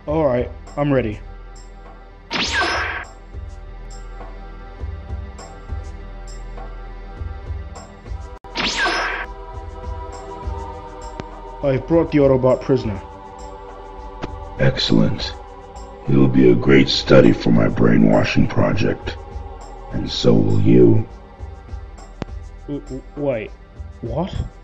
Alright, I'm ready. I've brought the Autobot prisoner. Excellent. He'll be a great study for my brainwashing project. And so will you. Wait, what?